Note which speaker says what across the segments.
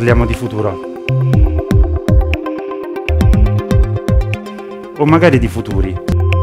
Speaker 1: parliamo di futuro. O magari di futuri.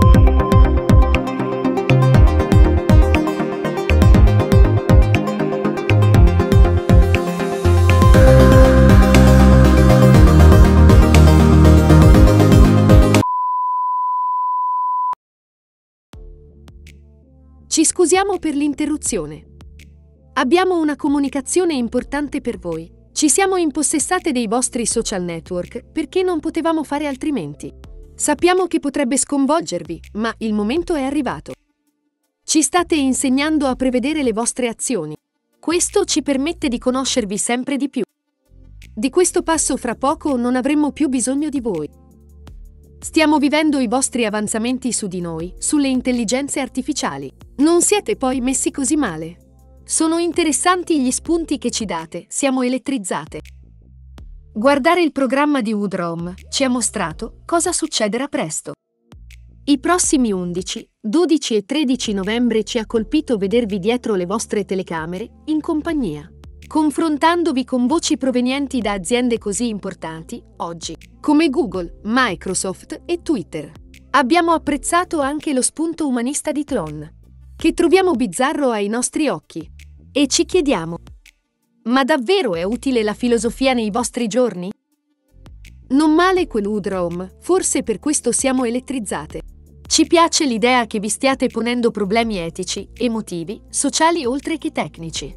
Speaker 2: Ci scusiamo per l'interruzione. Abbiamo una comunicazione importante per voi. Ci siamo impossessate dei vostri social network perché non potevamo fare altrimenti. Sappiamo che potrebbe sconvolgervi, ma il momento è arrivato. Ci state insegnando a prevedere le vostre azioni. Questo ci permette di conoscervi sempre di più. Di questo passo fra poco non avremo più bisogno di voi. Stiamo vivendo i vostri avanzamenti su di noi, sulle intelligenze artificiali. Non siete poi messi così male. Sono interessanti gli spunti che ci date, siamo elettrizzate. Guardare il programma di Woodrome ci ha mostrato cosa succederà presto. I prossimi 11, 12 e 13 novembre ci ha colpito vedervi dietro le vostre telecamere, in compagnia, confrontandovi con voci provenienti da aziende così importanti, oggi, come Google, Microsoft e Twitter. Abbiamo apprezzato anche lo spunto umanista di Tlon, che troviamo bizzarro ai nostri occhi. E ci chiediamo: ma davvero è utile la filosofia nei vostri giorni? Non male quel Woodrome, forse per questo siamo elettrizzate. Ci piace l'idea che vi stiate ponendo problemi etici, emotivi, sociali oltre che tecnici.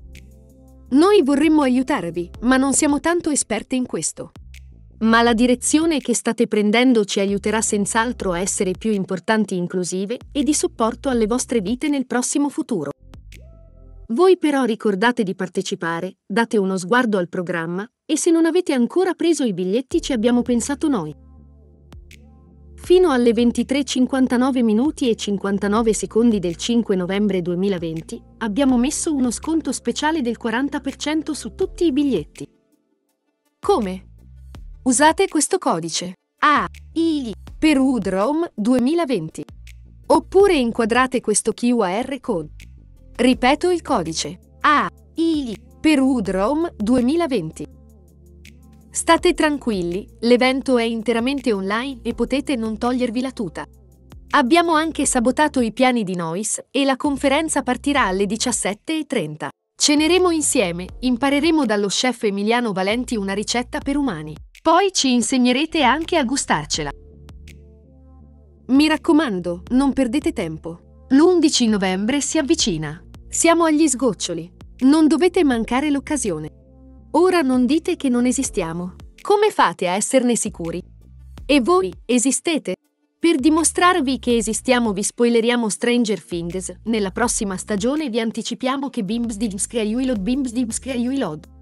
Speaker 2: Noi vorremmo aiutarvi, ma non siamo tanto esperte in questo. Ma la direzione che state prendendo ci aiuterà senz'altro a essere più importanti, inclusive e di supporto alle vostre vite nel prossimo futuro. Voi però ricordate di partecipare, date uno sguardo al programma e se non avete ancora preso i biglietti ci abbiamo pensato noi. Fino alle 23:59 minuti e 59 secondi del 5 novembre 2020 abbiamo messo uno sconto speciale del 40% su tutti i biglietti. Come? Usate questo codice AI per Woodrome 2020. Oppure inquadrate questo QR code. Ripeto il codice AI per Woodrome 2020. State tranquilli, l'evento è interamente online e potete non togliervi la tuta. Abbiamo anche sabotato i piani di Noise e la conferenza partirà alle 17:30. Ceneremo insieme, impareremo dallo chef Emiliano Valenti una ricetta per umani. Poi ci insegnerete anche a gustarcela. Mi raccomando, non perdete tempo. L'11 novembre si avvicina. Siamo agli sgoccioli. Non dovete mancare l'occasione. Ora non dite che non esistiamo. Come fate a esserne sicuri? E voi, esistete? Per dimostrarvi che esistiamo vi spoileriamo Stranger Things. Nella prossima stagione vi anticipiamo che Bimbs Dimskriuilod